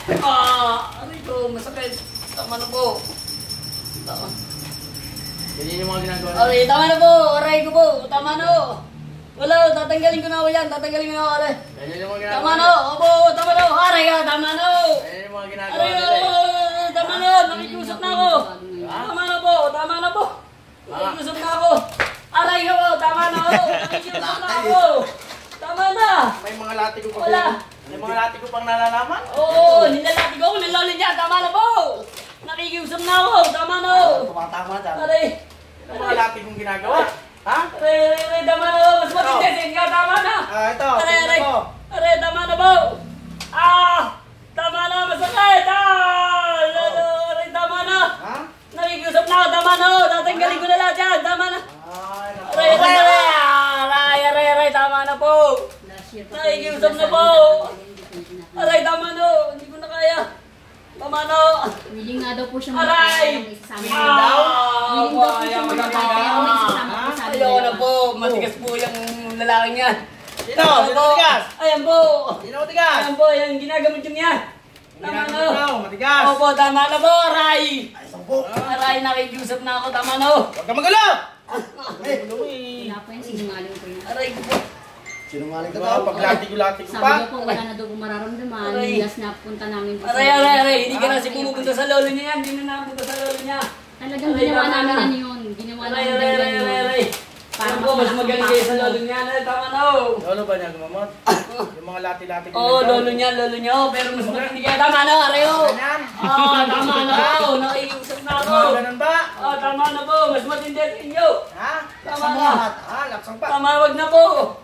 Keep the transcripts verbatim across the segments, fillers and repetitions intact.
Ah! Aray ko, masakit. Tama na po. Tama. Ganyan yung mga ginagawa na. Aray, tama na po. Aray ko po. Tama na po. Wala, tatanggalin ko na ako yan. Tatanggalin ko na ako. Aray. Ganyan yung mga ginagawa Tama na. Opo, tama na. Aray ka, tama na. Ganyan yung mga ginagawa Aray nila ko, tama na. Nakikiusap na ako. Tama na po. Tama na po. Nakikiusap na ako. Aray ko po. Tama na ako. Nakikiusap na ako. Tama na. May mga lati ko pa. Wala. May mga lati ko pang nalalaman. Oo, nilalati ko. Nilalati niya. Tama na po. Nakikiusap na ako. Tama na. Tumatama dyan. Aray. Yung mga lati kong ginagawa. Ha? Aray, aray, aray. Tama na po. Mas matindi. Sige, tama na. Ah, ito. Aray, tingnan aray. mo. Aray, tama na po. Ah! Tama na. Masakit. Ah! Aray, tama na. Ha? Nakikiusap na ako. Tama na. Tatanggalin ko na lahat yan. Tama na. Ay, naku. Aray, aray, aray. Aray, aray, aray. Tama na po. Nakikiusap na po. Aray, tama na. Hindi ko na kaya. Tama na. Willing nga daw po siya Aray! isasama. Willing daw? Willing daw po siya Ayaw na magkakaya. Pero may isasama po sa amin. Ayaw na po. Matigas po yung lalaking yan. Sino? Sino matigas? Ayan po. Sino matigas? Ayan po. Yan, ginagamit yun yan. Tama na. Ginagawa mo, matigas. Opo, tama na po. Aray. Ay, sampo. Aray, nakikiusap na ako. Tama na. Huwag ka magulo! Eh, Wala po yan, sinungaling ko yan. Aray ko po. sinungaling ka daw. Pag lati-lati ko Sabi pa. daw po, wala na daw po mararamdaman. Aray. Last na punta namin po. Aray, aray, aray. Hindi ka na si pumupunta sa lolo niya yan. Hindi na napunta sa lolo niya. Talagang Aray, ginawa tama namin na. ano yun. Ginawa Aray, namin aray, daw aray, yan aray, yun. aray. Para Ayan mas po, mas malaking magaling kayo sa paksa. lolo niya. Aray, tama na. Lolo ba niya gumamot? Yung mga lati-lati ko. Oo, lolo niya, lolo niya. Oh, pero mas matindi kaya. Tama na, aray oh. Ganyan. Ah, tama na po. Nakikiusap na ako. Mga ganun ba? Ah, tama na po. Mas matindi sa inyo. Ha? Tama Laksang na. pa. Ha? Laksang pa. Tama, wag na po.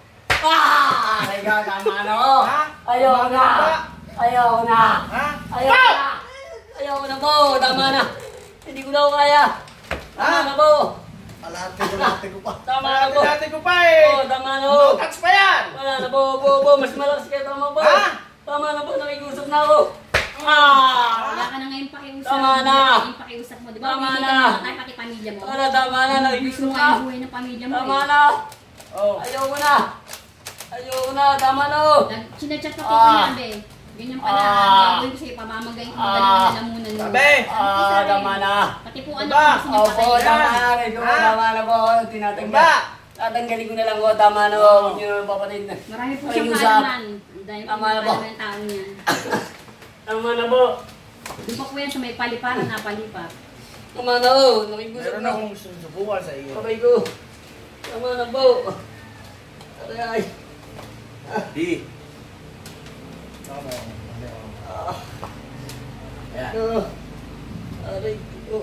Ah! Aray ka, tama na po. Ha? Ayaw Tama na. ba? Ayaw na. Ha? Ayaw na. Ayaw na po. Tama na. Hindi ko na ako kaya. Tama Ha? na po. Alati-alati ko pa. Tama na po. Lati-lati ko pa eh. Oo, tama na po. No touch pa yan. Wala na po, po, po. Mas malakas kayo. Tama po. Ha? Tama na po. Nakikiusap na ako. Ah! Wala ka na ngayon pakiusap. Tama na. Wala ka ngayon pakiusap mo. Di ba? Tama Hindi na. ka naman tayo pati pamilya mo. Wala, tama na. Gusto Nakikiusap mo na. nga yung buhay ng pamilya mo Tama eh. na. Oh. Ayaw ko na. Ayaw ko na. Tama na. Nag- Sinachat ka po Ah. niya, be. Ganyan pala. Ah. Gagawin ko sa'yo, pamamagay ko. Ah. Magaling na lamunan mo. Sabi. Ah, tama na. Pati po anak Diba? ko gusto niya Opo, patay. tama na. Rin ko, Ha? tama na po. Tinatanggal. Diba? Tatanggalin ko na lang po. Tama na po. Huwag niyo naman papatid na. Marami po siyang Pakiusap. kalaman. Dahil po Tama na yung po. kalaman ng tao niya. Tama na po. Doon pa po yan sa may paliparan, napalipat. Tama na po. Nakikusap Meron na. akong gusto subukan sa iyo. Sabay ko. Tama na po. Aray. Di. Tama. Ah. Ayan. Ah. Aray ko.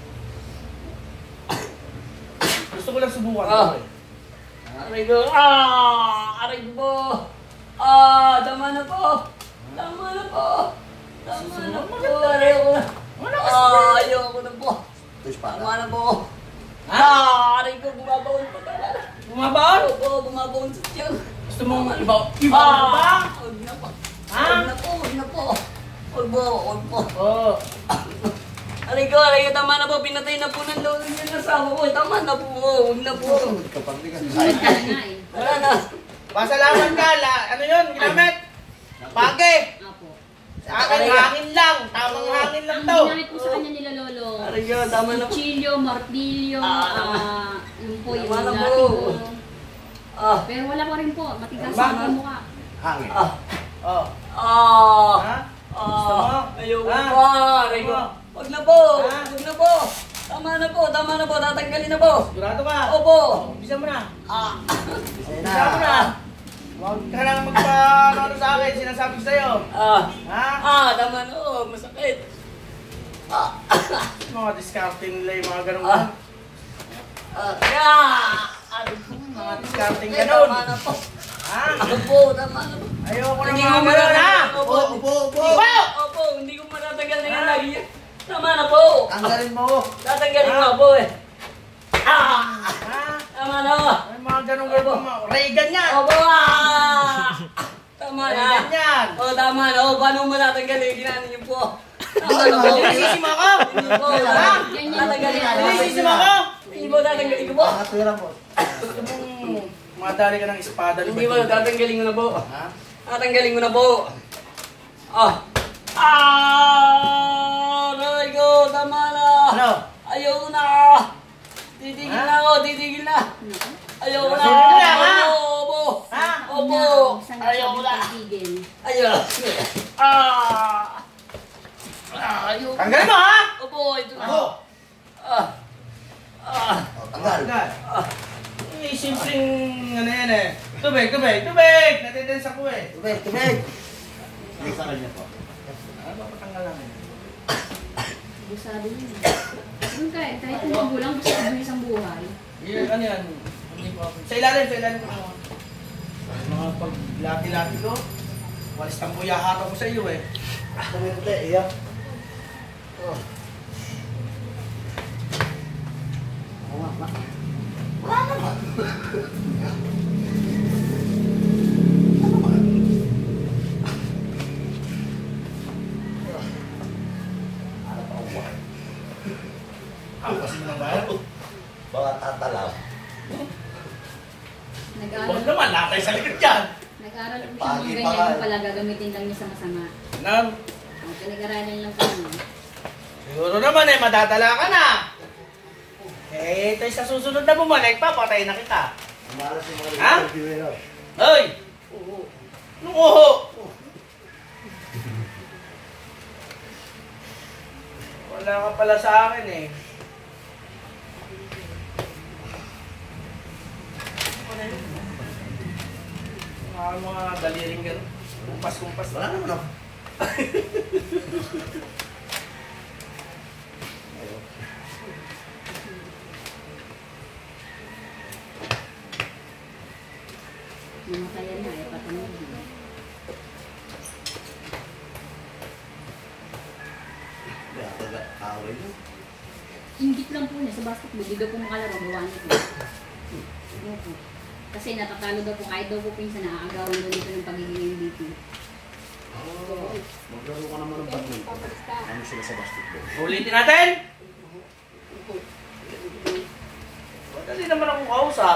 Gusto ko lang subukan. Ah. to eh. Aray ko. Ah! Aray ko po. Ah! Tama na po. Tama na po. Tama na po. Aray ko na. Ah! Ayaw ko na po. Tama na po. Ah! Aray ko. Bumabaon pa ka. Bumabaon? Opo, bumabaon sa tiyan. Gusto mong iba? Iba mo ba? Ah! Huwag na po. Ha? Huwag na po. Huwag na po. Huwag po. Huwag po. Oo. Aray ko. Aray ko. Tama na po. Pinatay na po ng lolo niya ng asawa ko. Tama na po. Huwag na po. Susunod ka na eh. Wala na. Pasalamat ka. La, ano yun? Ginamit? Pake. Opo. Sa akin, hangin lang. Tamang hangin lang Ang to. ginamit po sa kanya nila lolo. Aray ko. Tama na po. Cuchillo, martilyo, Ah, ah, yung po yung tama na lato. po. Ah. Pero wala pa rin po, matigas Ba? ang mukha. Hangin. Ah. Oh. Ah. Ha? Gusto mo? Ah. Ayoko Ha? pa. Aray ko. Ha? Huwag na po. Ha? Huwag na po. Tama na po. Tama na po. Tatanggalin na po. Sigurado ka? Opo. Bisa mo na. Ah. Bisa mo na. Huwag ka lang magpa ano sa akin. Sinasabi ko sa'yo. Ah. Ha? Ah. Tama na po. Masakit. Ah. Mga discarding nila yung mga ganun. Ah. Ah. Ah. Aray ko. Mga discarding Ay, ganun. Tama na po. Ha? Ako po. Tama na po. Ayoko na Hindi mga ko ganun, ha? matatanggal. Opo. Upo, upo. Opo. Opo. Hindi ko matatanggal na yan lagi yan. Tama na po. Tanggalin mo. Tatanggalin ko po eh. Ah! Ha? Tama na. May mga ganun ganun. Reagan yan. Opo ah! Tama na. Reagan yan. O tama na. O paano mo natanggalin? Ginanin niyo po. Tama na po. Nilisisi mo ako? Hindi po. Ha? Tatanggalin ko. Nilisisi mo ako? Hindi po tatanggalin ko po. Nakatira mo. Gusto mong madali ka ng espada. Hindi po. Tatanggalin ko na po. Ha? Tatanggalin ko na po. Ah! Ah! Aray ko! Tama na! Ano? Ayoko na! Titigil Ha? na ako! Titigil na! Naku. Ayoko na! Sige na, ha? Opo! Ha? Opo! Saan Ayoko na! pagtigil? Ayoko! Ah! Ah! Ayoko! Tanggalin mo, ha? Opo! Ito na! Ako. Ah! Ah! Tanggal. Eh, simpleng ano yan eh. Tubig, tubig, tubig! Natitense ako eh. Tubig, tubig! Ay, sa kanya po. Ano ba patanggal namin? Busado yun. Doon kayo, kahit hindi gulang, gusto ko isang buhay. Yan, ano yan? Hindi ko ako. Sa ilalim, sa ilalim ko naman. Mga paglati-lati ko, walis tambuyahata ko sa iyo eh. Tuminte, iya. Oh. Oo nga, ma. Wala naman. Ano ba? Ano ba ang buhay? Kapasin mo ng bayan. Baka tatalaw. Nag-aaral, Huwag naman, nakay sa likod yan. nag-aaral po siya Pagi ng pa ganyan ka. yung pala gagamitin lang niya sa masama. Nam, Ang pinag-aralan lang po niya. siguro naman eh, madadala ka na. Eh, tayo sa susunod na bumalik pa, patay na kita. Umalas yung mga Ha? interview nila. Hoy! Oo! Anong uho? Wala ka pala sa akin eh. Ano yun? Mga mga daliring gano'n. Kumpas-kumpas Wala na. naman ako. Namatayan na eh, patanood na. Kaya taga-away yun. Ingit lang po niya sa basketball, di daw po makalaro, gawa niya po. Ano po? Kasi natatalo daw po, kahit daw po pinsan naaagawan daw dito ng pagiging M V P. Oh, maglaro ka naman ng badminton. Ano sila sa basketball? Ulitin natin! Madali naman akong kausap.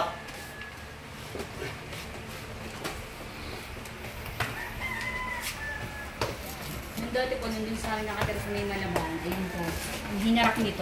Yung dati po, nandun sa akin nakatira sa may Malaban, ayun po, yung hinarap nito.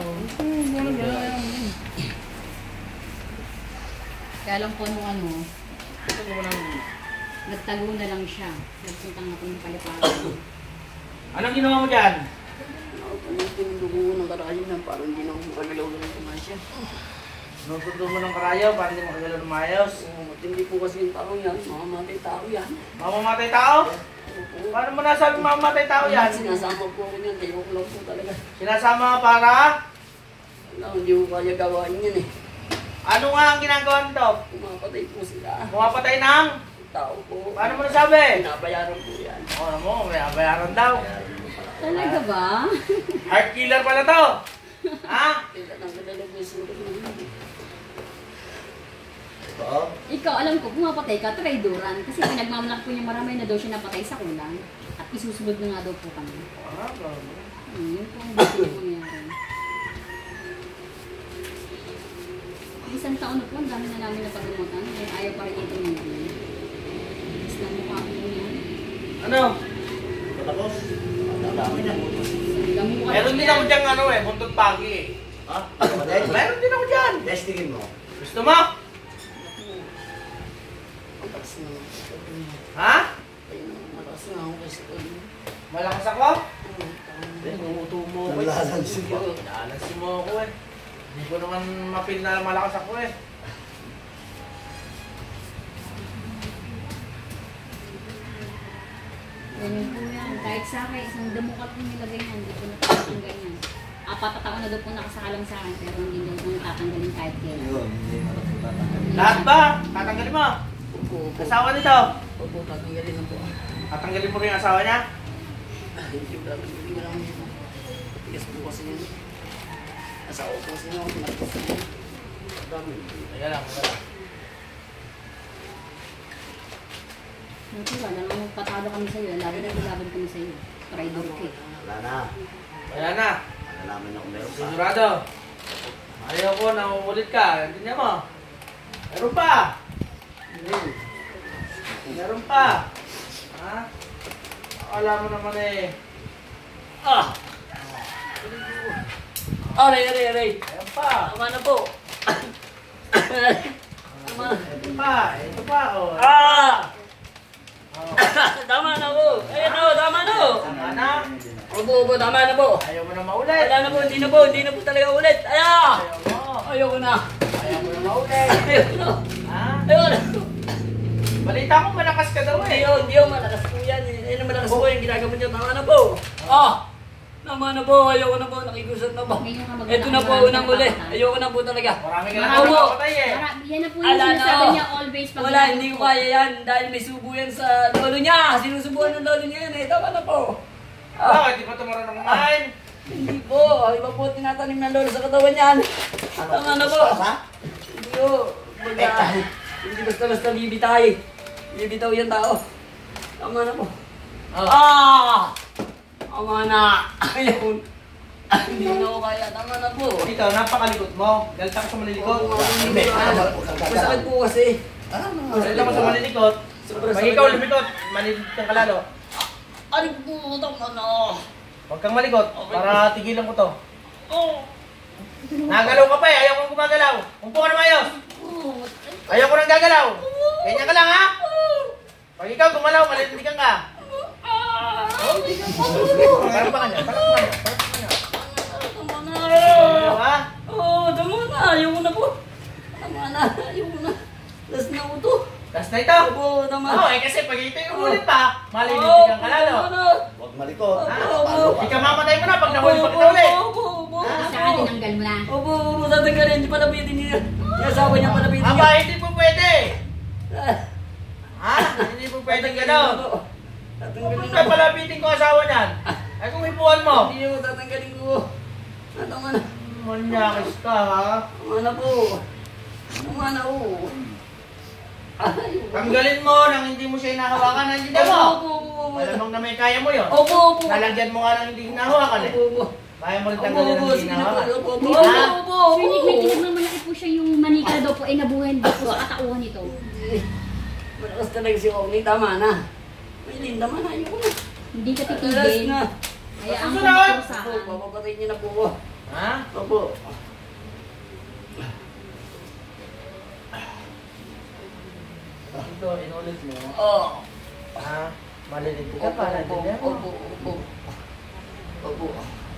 Kaya lang po nung ano, Ito mo nang... nagtago na lang siya. Nagpuntang na po ng paliparan. Anong ginawa mo dyan? Panitin yung dugo ng karayo na parang hindi na ako makagalaw ng kumasya. Nututo mo ng karayaw para hindi makagalaw ng maayos. Oo, matindi po kasi yung tao yan. Mamamatay tao yan. Mamamatay tao? Oo. Paano mo nasabi mamamatay tao yan? Sinasama po ako niyan. Tayo ko lang po talaga. Sinasama ka para? Wala, hindi ko kaya gawain yan eh. Ano nga ang ginagawa nito? Pumapatay po sila. Pumapatay ng? Tao po. Paano mo nasabi? Pinabayaran po yan. O, ano mo, may bayaran daw. Bayaran mo pala. Talaga ba? Heart killer pala to. Ha? Kaya nang kadala po yung sulat ng hindi. Oo. Ikaw, alam ko, pumapatay ka, traidoran. Kasi pinagmamalak po niya marami na daw siya napatay sa kulang. At isusunod na nga daw po kami. Ah, bro. Hmm, yun po ang gusto ko mangyari. Isang taon na po, ang dami na namin na pagdamutan. Kaya ayaw pa rin ito nito. Tapos na mukha ko yan. Ano? Tapos, ang dami na. Gamukha Meron din ako dyan ano eh, buntot pagi eh. Ha? Ano ba din? Meron din ako dyan. Testingin mo. Gusto mo? Malakas na ako. Ha? Ayun, malakas na ako kasi ko. Malakas ako? Oo, tama. Hindi, umuto mo ako eh. Nalalansi pa. Nalalansi mo ako eh. Hindi ko naman mapil na malakas ako eh. Ganyan po yan. Kahit sa akin, isang damukat po nilagay niyan. Hindi ko natatanggal ganyan. Apat na taon na daw po nakasakalam sa akin, pero hindi daw po natatanggalin kahit kailan. Yun, hindi mo na po tatanggalin. Lahat ba? Tatanggalin mo? Opo, opo. Asawa nito? Opo, tatanggalin na po. Tatanggalin mo rin yung asawa niya? Ah, Hindi ko lang, hindi ko lang yun. Tigas po kasi yun. Asawa po kasi yun. Malakas na yun. Dami. Teka lang, teka lang. Hindi ba, naman magpatalo kami sa'yo. Lagi na ilaban kami sa'yo. Traitor ka eh. Wala na. Kaya na. Malalaman na kung meron pa. Sigurado. Ayaw ko na umulit ka. Hindi niya mo. Meron pa. Hmm. Meron pa. Ha? Akala mo naman eh. Ah! Aray, aray, aray. Ayan pa. Tama na po. Tama. Ito pa. Ito pa, oh. Ah! Oh. Tama na po. Ayan o, tama na. Tama na. Opo, opo, tama na po. Ayaw mo na maulit. Wala na po, hindi na po, hindi na po talaga ulit. Aya! Ayaw mo. Ayoko na. Ayaw mo na maulit. Ayoko na. Ha? Ayoko na. Balita ko malakas ka daw Hindi eh. yun, hindi yun, malakas po yan. Yan ang malakas po yung ginagawa niyo. Tama na po. Ah! Tama na po, ayoko na po, nakigusot na po. Ngayon nga mag- Ito na po, unang uli. Ayoko na po talaga. Marami ka na Marami. naman kapatay eh. Mara- yan na po yung Ala na, sinasabi oh. niya always pag Wala, hindi ko kaya yan dahil may subo yan sa lolo niya. Sinusubuan ng lolo niya yan eh. Tama na po. Ah, Bakit? Di ba ito marunong kumain? hindi po. Iba po tinatanim ng lolo sa katawan niyan. Tama na po. Hindi po. Baga, hindi basta-basta bibitay. Bibitaw yan tao. Tama na po. Ah! Tama na. Ayun. Hindi na ako kaya. Tama na po. Dito, napakalikot mo. Galta ka sa malilikot. Hindi. Masakit po kasi. Galta mo sa malilikot. Sobrang Pag sakit. ikaw lumikot, malilikot ka lalo. Ano po? Tama na. Huwag kang malikot para tigilan ko to. Oh. Nagalaw ka pa eh. Ayaw kong gumagalaw. Umpo ka na mayos. Ayaw ko nang gagalaw. Ganyan ka lang ha. Pag ikaw gumalaw, malilindikan ka. Oh, parang pa kanya. Parang pa kanya. Tama na. Ayaw ha. Oh, tama na. Ayoko na po. Tama na. Ayoko na. Last na ko to. Last na ito. Opo, tama. Oo, eh kasi pag ito yung ulit pa, malilindikan ka lalo. Huwag malikot. Hindi ka mamatay mo na pag nahuli pa kita ulit. Opo, opo, opo. Saka tinanggal mo na. Opo, opo, tatanggalin. Hindi palapitin niya. Yung asawa niya palapitin niya. Aba, hindi po pwede. Ah, Ha? Hindi po pwede gano'n. Tatanggalin Kung na po. palapitin ko asawa niyan, ay kung ipuan mo. Hindi mo tatanggalin ko. Ah, tama na. Manyakis ka ha. Tama na po. Tama na po. Ayoko. Tanggalin mo nang hindi mo siya hinahawakan, hindi na Opo, mo. opo, opo. Malamang na may kaya mo yun. Opo, opo. Nalagyan mo nga nang hindi hinahawakan eh. Opo, opo. Kaya mo rin Opo, tanggalin opo. ang hindi Sige na po. hinahawakan. Opo, opo. Ha? Opo, opo. Sir Nick, may pinagmamalaki po siya yung manika daw po ay nabuhay daw po sa katauhan nito. Malakas talaga si Omni. Tama na. May linda man. Ayoko na. Hindi ka Alas titigil. na. Kaya ang Susunod! Opo, kumakusahan. papapatay niyo na po ko. Ha? Opo. Ito, inulit mo. Oh. Ha? Malilinti ka Opo, para opo, hindi mo. opo, opo. Opo.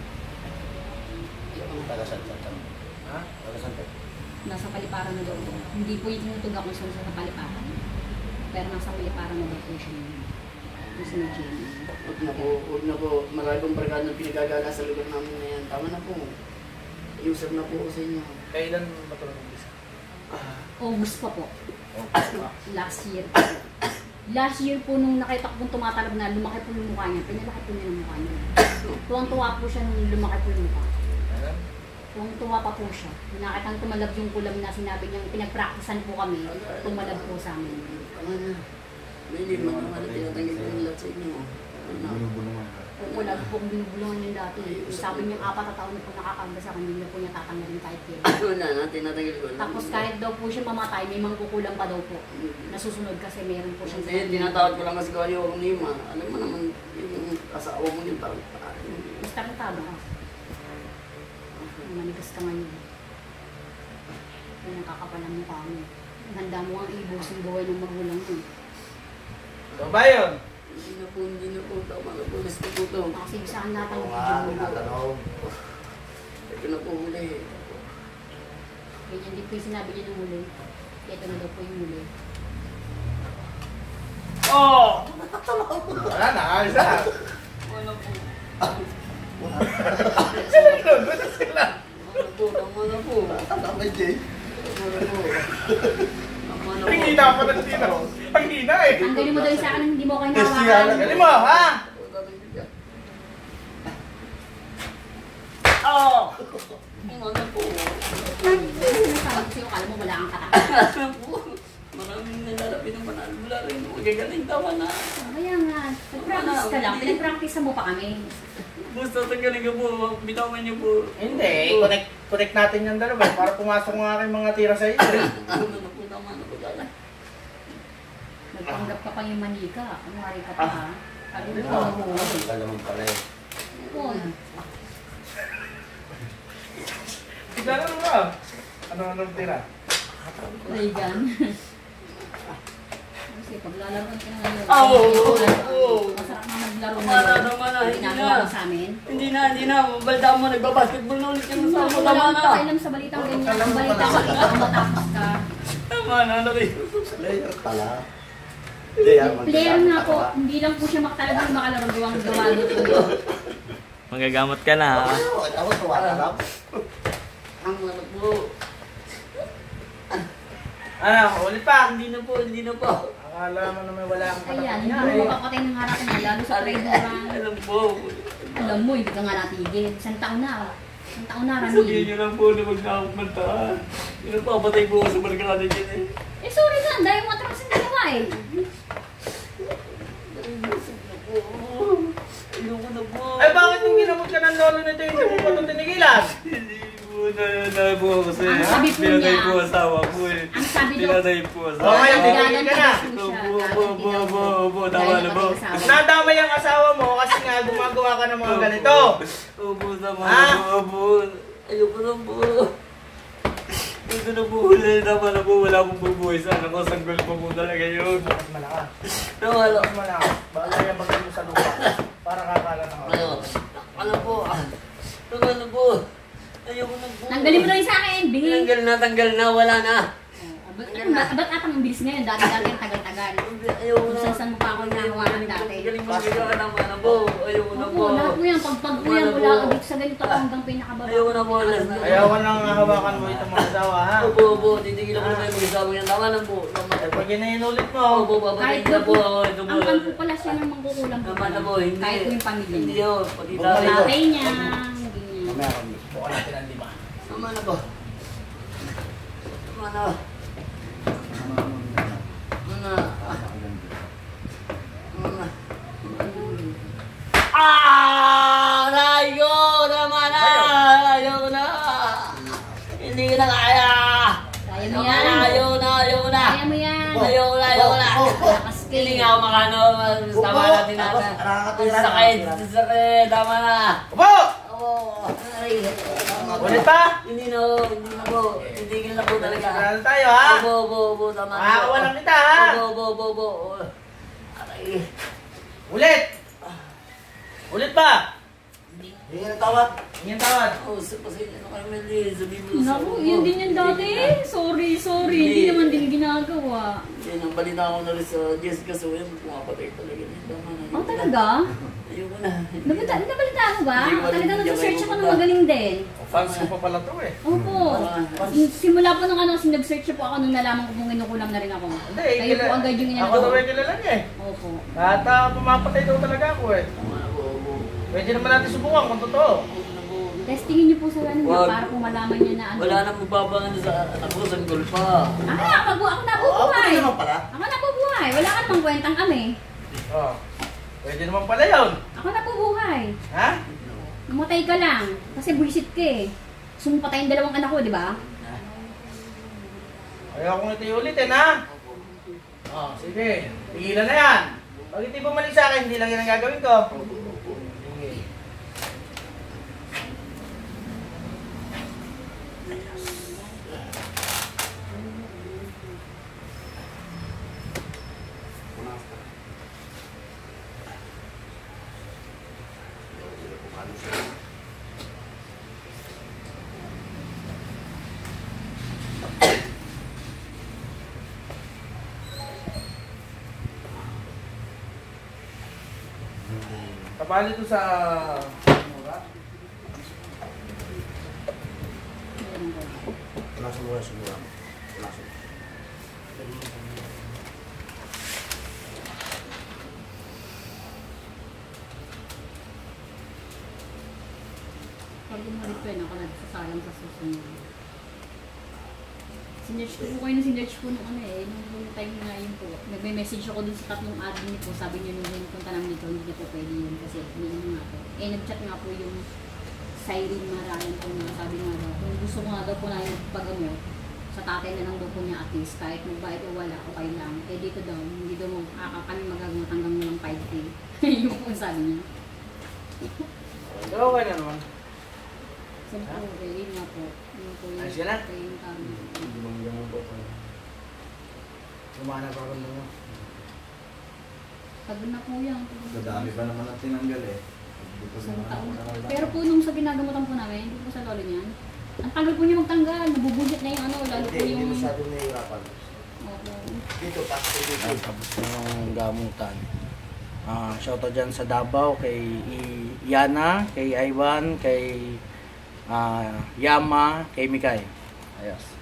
Tagasan sa Ha? Tagasan ka. Nasa paliparan na daw po. Hindi po yung tinutugak kung saan sa paliparan. Pero nasa paliparan na daw po siya. Yung sinadyan. Huwag na po, huwag na po. Marami pong barkada na pinagagala sa lugar namin na yan. Tama na po. Iusap na po ko sa inyo. Kailan ba ito nag-umpisa? August pa po. Last year po. Last year po nung nakita ko pong tumatalab na lumaki po yung mukha niya. Pinalaki po niya yung mukha niya. Tuwang-tuwa po siya nung lumaki po yung mukha. Alam? Tuwang-tuwa pa po siya. Nung nakitang tumalab yung kulam na sinabi niya, pinagpraktisan po kami, tumalab po sa amin. Tama na. May hindi mo naman na tinatanggal ko yung lahat sa inyo. Ano na? Binubulungan ka. Kung wala po kong binubulungan niya dati. Sabi niya, apat na taon na po nakakanda sa kanya, hindi na po niya tatanggalin kahit kailan. Ano na, na, tinatanggal ko na. Tapos kahit daw po siya mamatay, may mangkukulang pa daw po. Nasusunod kasi meron po siya. Hindi, tinatawag ko lang kasi ko yung Nima. Alam mo naman, yung asawa mo yung parang Basta kang tama ka. Manigas ka ngayon. Kung nakakapalang mukha mo. Handa mo ang ibos yung buhay ng magulang mo. So ba yun? Hindi na po, hindi na po. Tama na po, gusto ko to. Kasi saan natin Oo yung nga, video mo. tinatanong. Ito na po huli. Ganyan din po yung sinabi niya nung huli. Ito na daw po yung huli. Oh! Wala na, ayos na. Wala po. Sila yun, wala sila. Tama na po, tama na po. Tama, Jay. Tama na po. Tama na po. Ang hina pa ng tino. Ang hina eh. Ang galing mo daw sa akin, hindi mo kayo Yes, yan. nawakan. Galing mo, ha? Oh! Tama na po. Sabi ko sa'yo, kala mo wala kang katak. Tama na po. Maraming nalalapit ng panalo. Wala rin. Magagaling. Tama na. Kaya nga, nag-practice ka lang. Pinag-practice mo pa kami. Basta tanggalin ko po. Bitawan niyo po. Hindi, connect, connect natin yung dalawa para pumasok nga aking mga tira sa iyo. eh. Tama na po. Tama na po. Tama. Nagpanggap ka pa yung manika. Kunwari ka pa ha. Sabi mo, Ah. oh, Ang ka naman pala eh. Po. Tignan mo ba? Ano anong tira? Regan. Kasi paglalaro ka na ngayon. Ah, oo, oo, oo. Masarap na maglaro Para ngayon. naman na, hindi Ginagawa na. mo sa amin. Hindi na, hindi na. Balda mo, nagbabasketball na ulit yung Wala sa mo. Tama akong na. pakialam sa balitang ganyan. Ang balita ko, ikaw matapos ka. Tama na, ano rin. Player pala. Player, Player nga po, hindi lang po siya makatalagang makalaro gawang gawago po yun. Magagamot ka na, ha? Ako tumatarap. Ang ano po. Ano, ulit pa. Hindi na po, hindi na po. Akala mo naman wala kang Ayan, kalaki hindi mo makapatay ng harap niya, lalo sa traidoran. Alam po. Alam mo, hindi ka nga natigil. Isang taon na. Isang taon na, Sabihin Rami. niyo lang po na huwag na akong mantaan. Yun ang papatay po ako sa barkada dyan eh. Eh, sorry na, dahil mo atras yung dalawa eh. Ayoko na po. Ay, bakit yung ginamot ka ng lolo nito hindi mo pa ito tinigilan? Hindi po na na po kasi. Ang sabi po Pinatay niya- po asawa ko eh. Ang sabi daw- Pinatay po Oo, asawa ngayon, ko. tigil ka na. Opo, opo, opo, opo, opo, tama na po. Nadamay ang asawa mo kasi nga gumagawa ka ng mga ganito. Opo, tama Ha? na po, opo. Ayoko na po. Ito na po, wala tama na po. Wala akong bubuhay sa anak ko. Sanggol po po talaga yun. Bakit malakas? Nawala. Bakit malakas? Baka yung bagay mo sa lupa para kakala ng Ano? Ano po? Tama na po. Ayoko na po. Tanggalin mo na rin sa akin, bingi. Tanggal na, tanggal na. Wala na. Ba't ba't- ba't atang ang bilis ngayon? Dati-dati ang tagal-tagal. Ayoko Kung na. saan-saan mo pa ako hinahawakan dati. Galing mo siya. Tama na po. Ayoko na po. Opo, lahat mo yan. Pag pag mo yan, mula ka dito sa ganito hanggang pinakababa. Ayoko na po. Last na. Ayaw ko nang hawakan mo itong mga asawa, ha? Opo, opo. Titigil ako na tayo mag-isama yan. Tama na po. Tama na po. Pag yun na inulit mo, Opo, Kahit papatayin na po po, ako. Ito po. ang pan po pala siya ng mangkukulang po. Tama na po. Hindi. Kahit po yung pamilya Hindi niya. ako. Pati Huwag tayo. mo Tatay niya, ganyan. Mamaya kami. buka natin ang lima. Tama na po. Tama na. Tama na. Tama na. Ah! Aray ko! Tama na! Ayoko na! Hindi ko na kaya! Kaya Ayoko mo na! yan. Ayoko na! Ayoko na! Kaya mo yan. Ayoko na! Ayoko na! Lakas ka Hindi eh. nga ako makano. Tama natin natin. Ang sakit! Ang sakit! Tama na! Upo! Oo! Aray! Tama po. Ulit pa? Hindi na po. Hindi na po. Titigil na po talaga. Sigurado tayo, ha? Opo, opo, opo. Tama na po. Makakawalan kita, ha? Opo, opo, opo, opo. Aray! Ulit! Ulit pa! Hindi nga tawad. Yung tawad. Oh, sa pasensya na kayo, Meli. Sabihin mo sa Naku, yun din yan dati. Sorry, sorry. Hindi naman din ginagawa. Yan, ang balita ko na rin sa Jessica Soya, pumapatay talaga. Tama na. Oh, talaga? Ayoko na. Nabalita, nabalita mo ba? Hindi ko- Talagang hindi nag-search ako ako ng pumunta. magaling din. Fans ko pa pala to, eh. Opo. Sim- Simula po nung ano, sinag-search po ako nung nalaman ko kung kinukulam na rin ako. Hindi, Kayo po kila- agad yung Ako inano. daw ay kilala niya, eh. Opo. At ah, pumapatay daw talaga ako, eh. Tama na po, opo. Pwede naman natin subukan kung totoo. Tama na po. Testingin niyo po sa ano niya Wag. para po malaman niya na ano. Wala nang magbabang ano sa anak ko, sanggol pa. Ah, ako, ako Oo, ako nabubuhay. din naman pala. Ako nabubuhay. Wala ka namang kwentang kami. Oh. Pwede naman pala yun. Ako nabubuhay. Ha? Namatay ka lang. Kasi buisit ka eh. Gusto mo patayin dalawang anak ko, di ba? Ayaw kong ito ulitin, ha? Oh, sige. Tigilan na yan. Pag hindi bumalik sa akin, hindi lang yan ang gagawin ko. Sige. Kapali ito sa... Wala sa mura, sigura. Wala sa Pag bumalik ko yun, ako nagsasalang sa susunod. Sinerch ko po kayo na sinerch po nung ano eh, nung nung time nga yun po. Nagme-message ako dun sa tatlong admin niyo po, sabi niyo nung punta namin dito, hindi po pwede yun kasi hindi nga po. Eh, nag-chat nga po yung Cyrene Marayan po nga, sabi nga daw, kung gusto ko nga daw po na yung pag-gamot, sa tatay na lang daw po niya at least, kahit magbayad o wala, okay lang. Eh dito daw, hindi daw mag, ah, kami magagamot hanggang ng five K. Yung po sabi niya. Pero okay na naman. Sabi po, okay, yun nga po. Yun po yung Ayos ka na? yung kami. Hindi mo ganun po. Lumana pa rin mo. Pagod na po yan. Dadami pa naman ang tinanggal eh. Hindi pa Isang naman taon. ako nararamdaman. Pero po nung sa ginagamutan po namin, hindi po sa lolo niyan. Ang tagal po niya magtanggal, nabubulit na yung ano, lalo po Hindi, yung... hindi masyadong nahihirapan. Opo. Dito, pasok dito. Ay, tapos na yung gamutan. Ah, shoutout dyan sa Davao, kay I- Yana, kay Ivan, kay ah, Yama, kay Mikay. Ayos.